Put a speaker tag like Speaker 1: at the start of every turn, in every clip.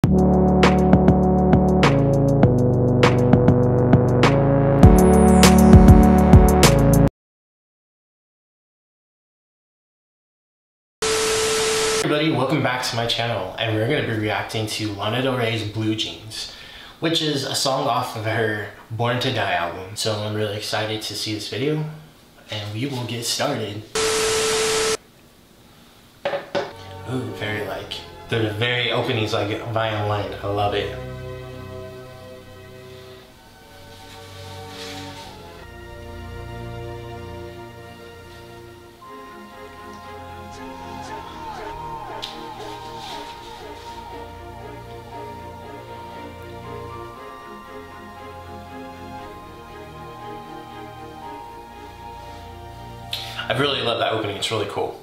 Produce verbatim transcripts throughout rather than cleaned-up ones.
Speaker 1: Everybody, welcome back to my channel, and we're going to be reacting to Lana Del Rey's Blue Jeans, which is a song off of her Born to Die album. So I'm really excited to see this video, and we will get started. Ooh, very like, the very opening's like violin. I love it. I really love that opening, it's really cool.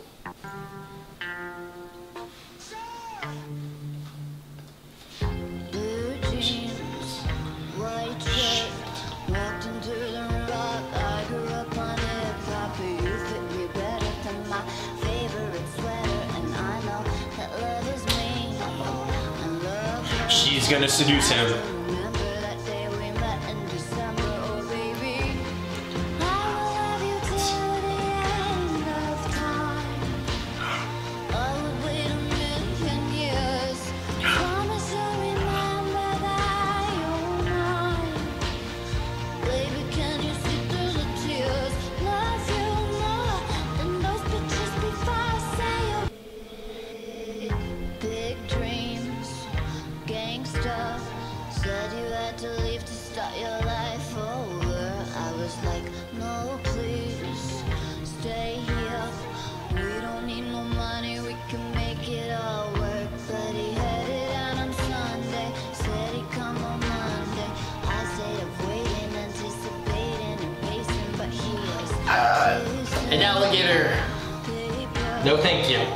Speaker 2: Blue jeans, white shirt, walked into the rock. I grew up on hip-hop, you fit me better than my favorite sweater. And I know that love is me, and love.
Speaker 1: She's gonna seduce him.
Speaker 2: Said you had to leave to start your life over. I was like, no please, stay here. We don't need no money, we can make it all work. But he headed out on Sunday, said he'd come on Monday. I stayed up waiting, anticipating and pacing, but he was
Speaker 1: uh, an alligator. No thank you.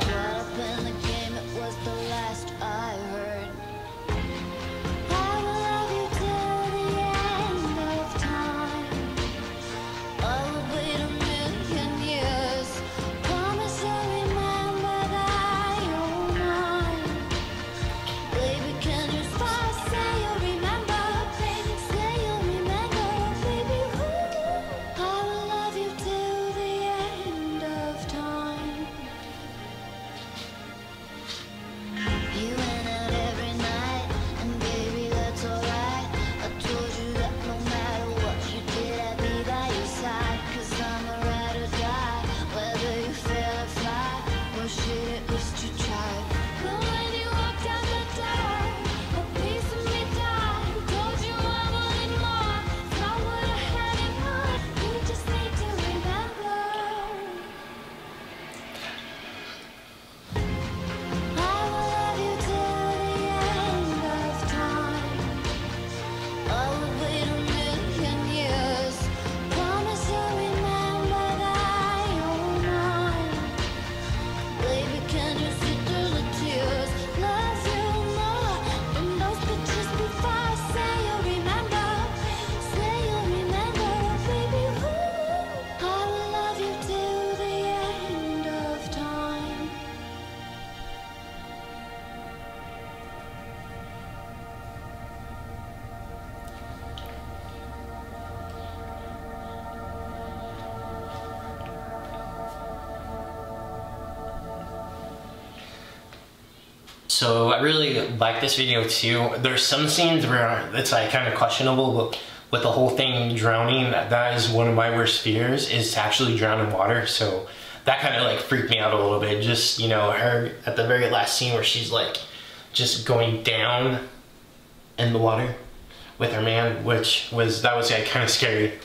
Speaker 1: So I really like this video too. There's some scenes where it's like kind of questionable, but with the whole thing drowning, that is one of my worst fears, is to actually drown in water. So that kind of like freaked me out a little bit. Just, you know, her at the very last scene where she's like just going down in the water with her man, which was, that was like kind of scary.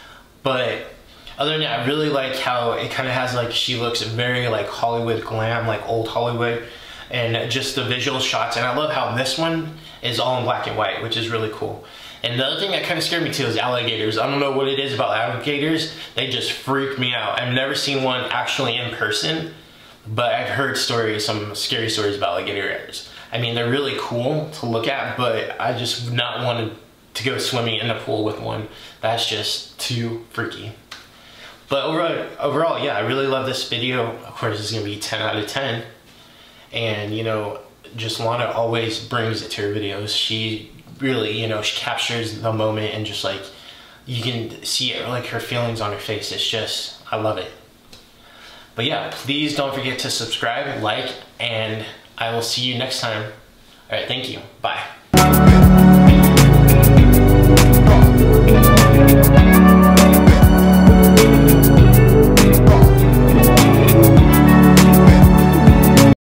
Speaker 1: But other than that, I really like how it kind of has like, she looks very like Hollywood glam, like old Hollywood. And just the visual shots, and I love how this one is all in black and white, which is really cool. And the other thing that kind of scared me too is alligators. I don't know what it is about alligators, they just freak me out. I've never seen one actually in person, but I've heard stories, some scary stories about alligators. I mean, they're really cool to look at, but I just would not want to go swimming in the pool with one. That's just too freaky. But overall, overall, yeah, I really love this video. Of course, it's gonna be ten out of ten. And you know, just Lana always brings it to her videos. She really, you know, she captures the moment, and just like, you can see it, like her feelings on her face. It's just, I love it. But yeah, please don't forget to subscribe, like, and I will see you next time. All right, thank you. Bye.